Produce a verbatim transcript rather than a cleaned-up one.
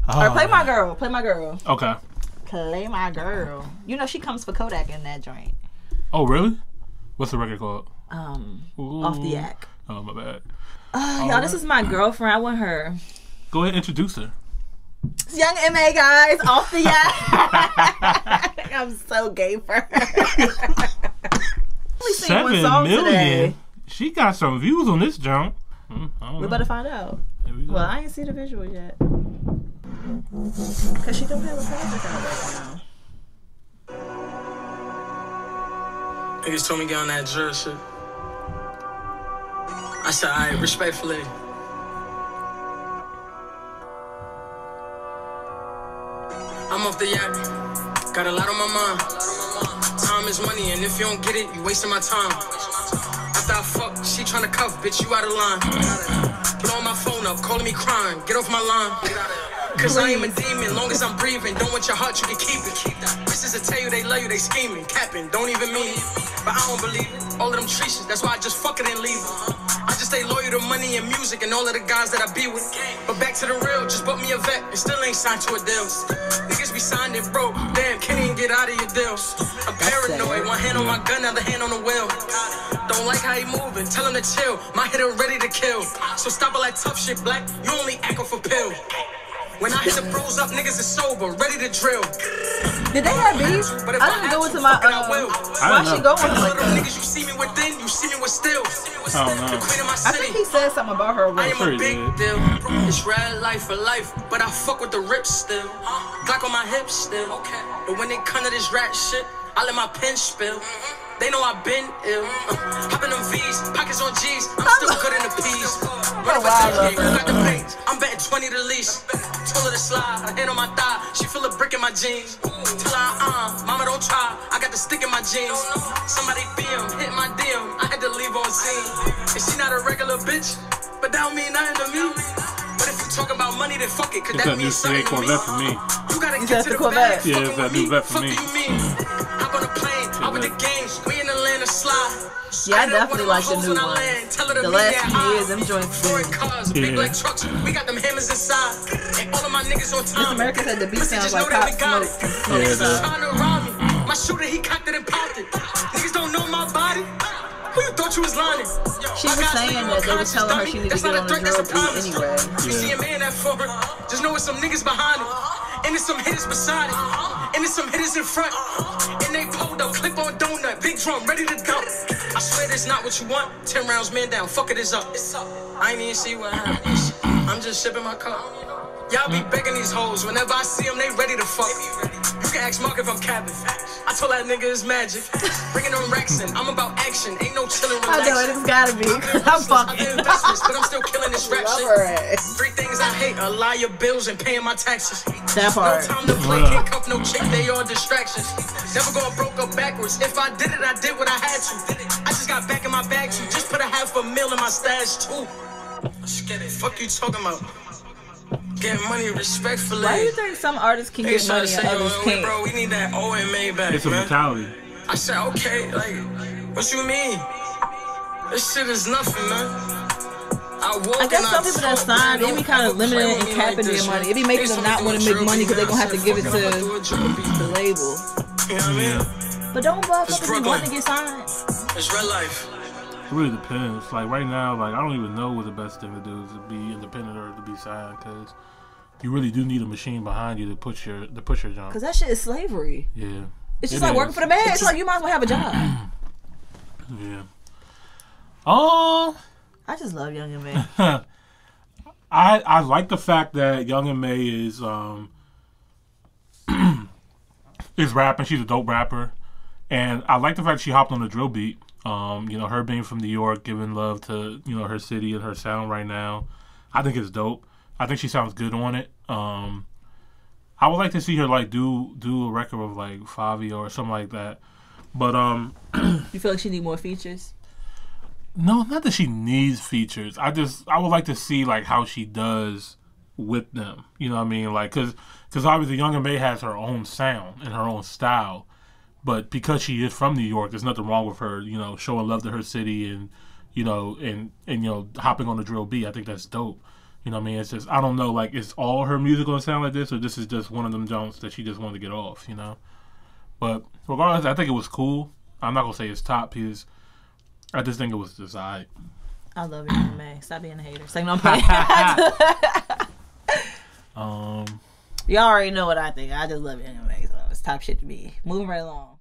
Oh. Or play my girl. Play my girl. Okay. Play my girl. You know she comes for Kodak in that joint. Oh really? What's the record called? Um, Ooh. Off the Yak. Oh my bad. Uh, y'all, this is my girlfriend. I want her. Go ahead, introduce her. It's Young M A, guys. Off the Yak. I'm so gay for her. Seven million. Today. She got some views on this junk. Mm, we know. Better find out. We well, I ain't see the visual yet. Cause she don't have a project out right now. Niggas told me to get on that drill shit. I said, alright, respectfully. I'm off the yacht. Got a lot on my mind. Time is money, and if you don't get it, you wasting my time. After I fuck, she tryna cuff, bitch, you out of line. Blowing my phone up, calling me crying. Get off my line. Cause I am a demon, long as I'm breathing. Don't want your heart, you can keep it. Bitches that tell you they love you, they scheming. Capping, don't even mean it. But I don't believe it. All of them treaches, that's why I just fuck it and leave it. I just stay loyal to money and music and all of the guys that I be with. But back to the real, just bought me a vet and still ain't signed to a deal. Niggas be signed and broke, damn, can't even get out of your deals. I'm paranoid, one hand on my gun, other hand on the wheel. Don't like how he moving, tell him to chill. My hitter ready to kill. So stop all that tough shit, black, you only echo for pill. When I hit the bros up, niggas is sober, ready to drill. Did they have beef? I didn't go into my, uh, why she go with like that? Niggas, you see me within, you see me with still. Oh, no. I think he said something about her. I am a big deal. It's red life for life, but I fuck with the rips still. Glock on my hips still. But when they come to this rat shit, I let my pen spill. They know I've been ill. Uh, Popping them V's, pockets on G's. I'm still good in the P's. Run for ten K, who got the bangs? I'm betting twenty the least. Told her to slide, her hand on my thigh. She feel a brick in my jeans. Tell her, uh, mama don't try. I got the stick in my jeans. Somebody B M, hit my D M. I had to leave on scene. And she not a regular bitch, but that don't mean nothing to me. But if you talk about money, then fuck it, cause that means something to me. For me. You gotta get to the bag. Yeah, it's that new vet for me. Fuck do you mean? Hop on a plane, out with the games. We in the land of slide. Yeah, I definitely like the new one. The last few years, them joints. Cars, big black trucks. We got them hammers inside. And all of my niggas on time. This America said the beat sounds like Pop Smoke. Niggas is trying to rob me. My shooter, he cocked it and popped it. Niggas don't know my body. Who you thought you was lying? She was saying that they were telling her she needed to get on the drill beat anyway. You see a man that for her, just know it's some niggas behind it. And it's some hitters beside it. And it's some hitters in front. And they pulled up, clip on donut, big drum, ready to dump. I swear that's not what you want. Ten rounds, man down, fuck it, it's up. I ain't even see what happened. I'm just sipping my cup. Y'all be begging these hoes. Whenever I see them, they ready to fuck. You can ask Mark if I'm capping. I told that nigga it's magic. Bringing them racks in. I'm about action. Ain't no chillin', relaxing. I know it, it's gotta be. I'm fucking. But I'm still killing this rap shit. Three things I hate: a lie, your bills, and paying my taxes. That part. No time to play, can't cuff no chick, they all distractions. Never going broke up backwards. If I did it, I did what I had to. I just got back in my bag too. Just put a half a mil in my stash too. Let's get it. Fuck you talking about? Get money respectfully. Why do you think some artists can get money and others can't? Bro, we need that O M A back, It's a man. mentality. I said, okay, like, what you mean? This shit is nothing, man. I, walk I guess and some I people that talk, sign, man. they be kind of limited and Don't capping like their this, money. man. It be making They them just not want to do a make money because they gonna have to give it to the label. You know what I mean? But don't buck It's up if you want to get signed. It's real life. It really depends. Like right now, like I don't even know what the best thing to do is to be independent or to be signed, because you really do need a machine behind you to push your to push your job. Because that shit is slavery. Yeah. It's just it like is. working for the man. It's like you might as well have a job. Yeah. Oh. I just love Young and May. I I like the fact that Young and May is um is rapping. She's a dope rapper, and I like the fact she hopped on the drill beat. Um, you know, her being from New York, giving love to you know her city and her sound right now. I think it's dope. I think she sounds good on it. Um, I would like to see her like do do a record of like Fabio or something like that. But um, you feel like she need more features? No, not that she needs features. I just I would like to see like how she does with them. You know what I mean? Like because because obviously Young and May has her own sound and her own style. But because she is from New York, there's nothing wrong with her, you know, showing love to her city and, you know, and, and you know, hopping on the drill beat. I think that's dope. You know what I mean? It's just, I don't know, like, is all her music going to sound like this, or this is just one of them joints that she just wanted to get off, you know? But regardless, I think it was cool. I'm not going to say it's top, because I just think it was just all right. I love you, M A. Stop being a hater. Say no, I'm playing. um, Y'all already know what I think. I just love you, M A. So it's top shit to me. Moving right along.